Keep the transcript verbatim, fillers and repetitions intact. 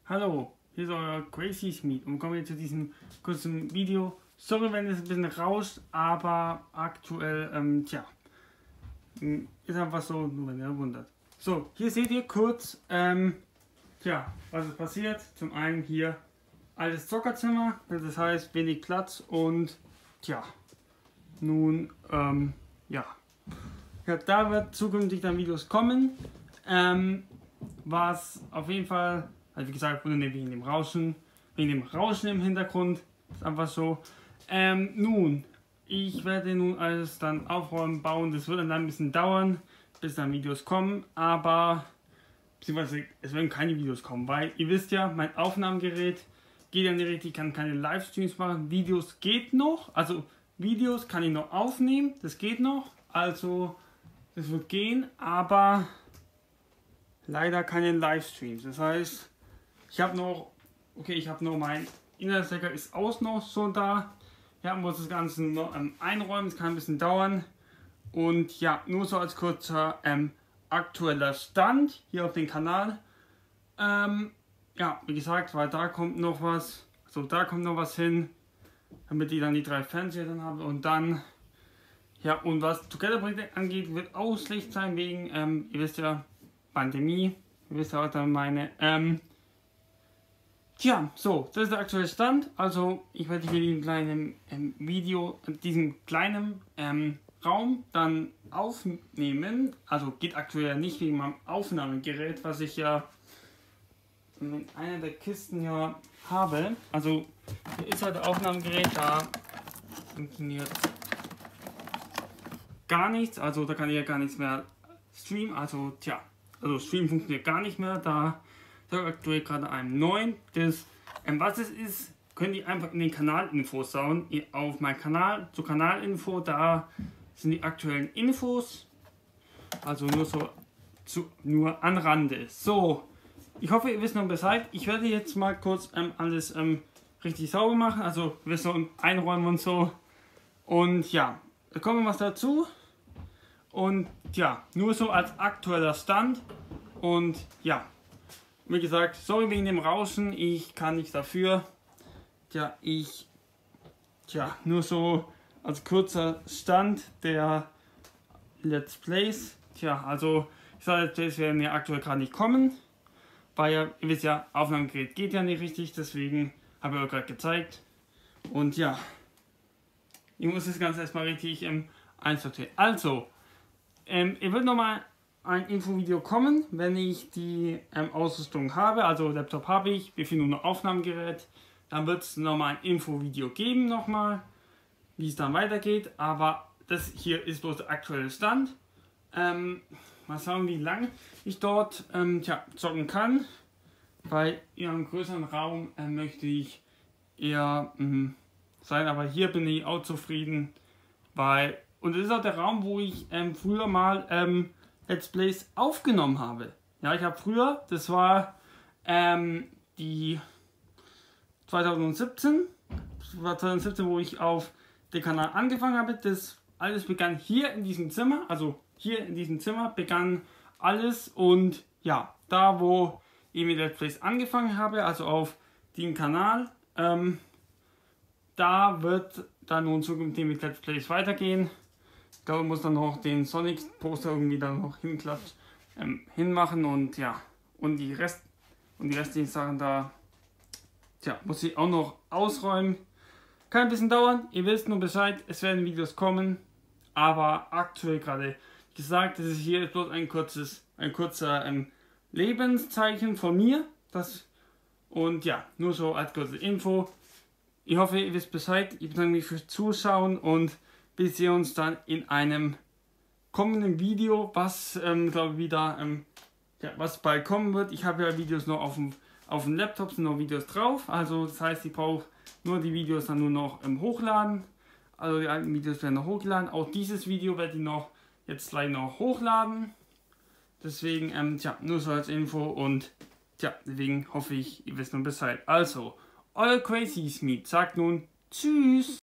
Hallo, hier ist euer Crazy Schmied und kommen wir zu diesem kurzen Video. Sorry, wenn es ein bisschen rauscht, aber aktuell, ähm, tja, ist einfach so, nur wenn ihr wundert. So, hier seht ihr kurz, ähm, tja, was ist passiert. Zum einen hier altes Zockerzimmer, das heißt wenig Platz und, tja, nun, ähm, ja. Ja, da wird zukünftig dann Videos kommen, ähm, was auf jeden Fall, also wie gesagt, wegen dem Rauschen, wegen dem Rauschen im Hintergrund, ist einfach so. Ähm, nun, ich werde nun alles dann aufräumen, bauen, das wird dann ein bisschen dauern, bis dann Videos kommen, aber, beziehungsweise es werden keine Videos kommen, weil ihr wisst ja, mein Aufnahmegerät geht ja nicht richtig, ich kann keine Livestreams machen, Videos geht noch, also Videos kann ich noch aufnehmen, das geht noch, also das wird gehen, aber leider keine Livestreams. Das heißt, ich habe noch, okay, ich habe noch mein Inhaltsstecker ist aus noch so da. Ja, muss das Ganze noch ähm, einräumen, das kann ein bisschen dauern. Und ja, nur so als kurzer ähm, aktueller Stand hier auf dem Kanal. Ähm, ja, wie gesagt, weil da kommt noch was, so da kommt noch was hin, damit ich dann die drei Fernseher dann habe und dann. Ja, und was Together-Projekte angeht, wird auch schlecht sein wegen, ähm, ihr wisst ja, Pandemie. Ihr wisst ja, was ich meine. Ähm, tja, so, das ist der aktuelle Stand. Also, ich werde hier diesen kleinen ähm, Video, diesen kleinen ähm, Raum dann aufnehmen. Also, geht aktuell nicht wegen meinem Aufnahmegerät, was ich ja in einer der Kisten ja habe. Also, hier ist halt das Aufnahmegerät, da funktioniert gar nichts, also da kann ich ja gar nichts mehr streamen, also tja, also streamen funktioniert gar nicht mehr, da ist aktuell gerade einem neuen, das, ähm, was es ist, könnt ihr einfach in den Kanalinfos schauen, auf meinem Kanal, zur Kanalinfo, da sind die aktuellen Infos, also nur so, zu, nur an Rande. So, ich hoffe, ihr wisst noch Bescheid, ich werde jetzt mal kurz ähm, alles ähm, richtig sauber machen, also wir sollen einräumen und so, und ja, da kommt was dazu und ja, nur so als aktueller Stand und ja, wie gesagt, sorry wegen dem Rauschen, ich kann nichts dafür, ja, ich, tja, nur so als kurzer Stand der Let's Plays, tja, also ich sage, Let's Plays werden ja aktuell gerade nicht kommen, weil ja, ihr wisst ja, Aufnahmegerät geht ja nicht richtig, deswegen habe ich euch gerade gezeigt und ja, ich muss das Ganze erstmal richtig ähm, einsortieren. Also, ähm, ihr wird nochmal ein Infovideo kommen, wenn ich die ähm, Ausrüstung habe. Also Laptop habe ich, wir finden nur ein Aufnahmegerät. Dann wird es nochmal ein Infovideo geben, nochmal, wie es dann weitergeht. Aber das hier ist bloß der aktuelle Stand. Ähm, mal schauen, wie lange ich dort ähm, tja, zocken kann. Weil in einem größeren Raum äh, möchte ich eher mh, sein, aber hier bin ich auch zufrieden, weil, und das ist auch der Raum, wo ich ähm, früher mal ähm, Let's Plays aufgenommen habe. Ja, ich habe früher, das war ähm, die zweitausendsiebzehn, das war zweitausendsiebzehn, wo ich auf den Kanal angefangen habe, das alles begann hier in diesem Zimmer, also hier in diesem Zimmer begann alles und ja, da wo ich mit Let's Plays angefangen habe, also auf dem Kanal, ähm, da wird dann nun zukünftig mit Let's Plays weitergehen. Ich glaube, ich muss dann noch den Sonic-Poster irgendwie dann noch hinklatscht, ähm, hinmachen und ja, und die Rest und die restlichen Sachen da, tja, muss ich auch noch ausräumen. Kann ein bisschen dauern, ihr wisst nur Bescheid, es werden Videos kommen, aber aktuell gerade gesagt, das ist hier bloß ein kurzes, ein kurzer ähm, Lebenszeichen von mir, das und ja, nur so als kurze Info. Ich hoffe, ihr wisst Bescheid. Ich bedanke mich fürs Zuschauen und wir sehen uns dann in einem kommenden Video, was ähm, glaube ich wieder, ähm, ja, was bald kommen wird. Ich habe ja Videos noch auf dem, auf dem Laptop, sind noch Videos drauf. Also das heißt, ich brauche nur die Videos dann nur noch ähm, hochladen. Also die alten Videos werden noch hochgeladen. Auch dieses Video werde ich noch jetzt gleich noch hochladen. Deswegen, ähm, tja, nur so als Info und tja, deswegen hoffe ich, ihr wisst nun Bescheid. Also, euer Crazy Schmied sagt nun Tschüss.